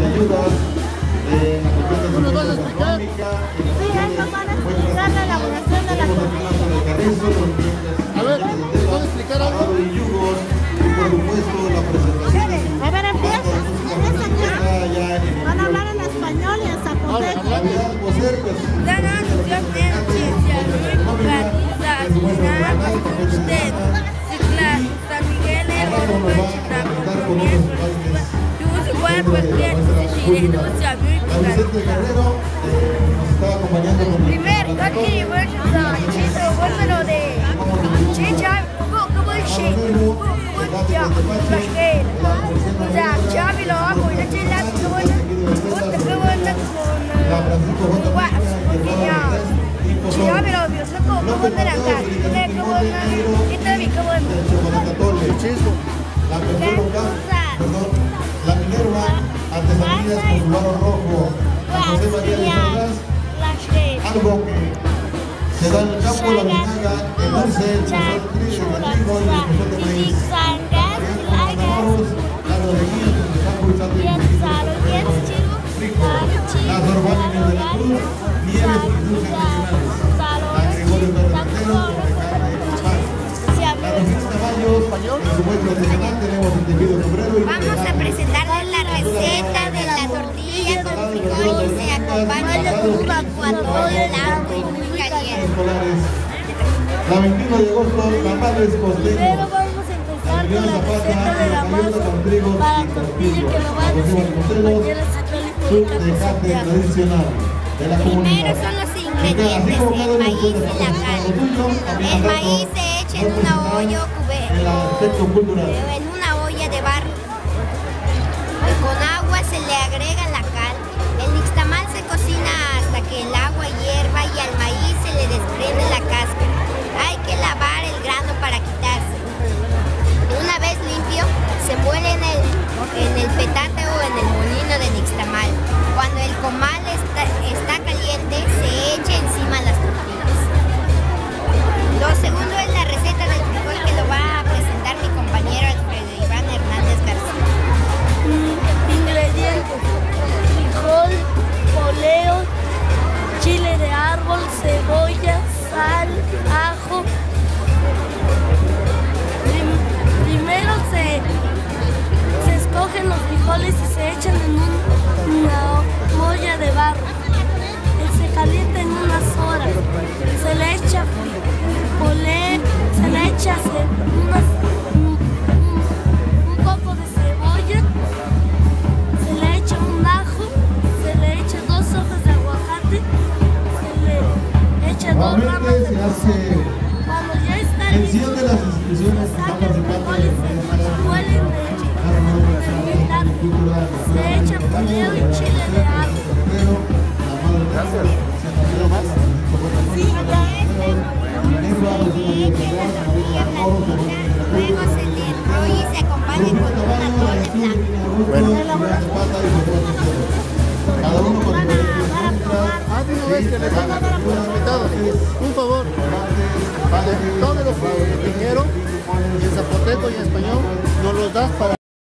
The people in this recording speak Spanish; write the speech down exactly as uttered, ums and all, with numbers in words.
de ayudas, eh, en la cuestión de ¿Tú nos vas a explicar? Sí, esto para explicar la elaboración de la tortilla. A ver, ¿nos vas a explicar algo? Y yugos, y por supuesto la presentación. A ver, empieza. Empieza ya. Van a hablar en español y en zapoteco. Navidad, pues, ser, pues, Dan anunció ciencia, Luisa, Final, usted, Ciclar, San Miguel, Vicente Guerrero eh, nos está acompañando con Primer, aquí, bueno, de Chicha, como el Sheikh, ya, Bashir, ya, Chavi, lo hago, y la chela, que buena, que buena, con guas, ya, Chavi, lo vio, se como, como de la casa, que buena, y también, que buena. la mejor local, perdón, la Minerva, artesanías con su barro rojo, José María de Salas, algo que se da en el campo, la vinaga, el dulce, el pastor de trigo, el trigo y el pastor de maíz. La rodería, que está pulsando y las orgánicas de la cruz, nieves y dulces regionales. La Gregorio Berrentero, la Rosita Caballos, en su puesto tradicional tenemos el tejido sombrero y vamos a presentarles la receta de la tortilla con frijoles y se acompaña con un ecuador blanco y muy caliente. La veintiuno de agosto, tamales costeños. Pero vamos a empezar con la receta de la masa para tortilla que lo van a hacer compañeras Tecate tradicional de la Primero comunidad. son los ingredientes, el maíz y la carne. El maíz se echa en una olla o El aspecto cultural. en una olla de barro. Con agua se le agrega la cal. El nixtamal se cocina hasta que el agua hierva y al maíz se le desprende la cáscara. Hay que lavar el grano para quitarse. Una vez limpio, se muele en el, en el petate o en el molino de nixtamal. Cuando el comal está, está caliente, se echa encima las tortillas. Lo segundo es la receta del frijol que lo va a presentar mi compañero Alfredo Iván Hernández García. ingredientes: frijol, poleo, chile de árbol, cebolla, sal, ajo. Prim- primero se, se escogen los frijoles y se echan en un- una olla de barro. Se calienta en unas horas. Se le echa poleo, se le echa ce- unas, un, un- un poco de cebolla. Se le echa un ajo, se le echa dos hojas de aguacate, se le echa dos ramas Normalmente de se hace cuando ya está mención listo, de las instituciones que están saca el participando frijol y en se huelen de se echa poleo y chile de árbol. Gracias. Luego se le enrolla y se acompaña con un atole blanco. Cada uno con su Ah, de una vez que les hagan a los invitados, un favor, todos los que vinieron, en zapoteco y en español, nos los das para...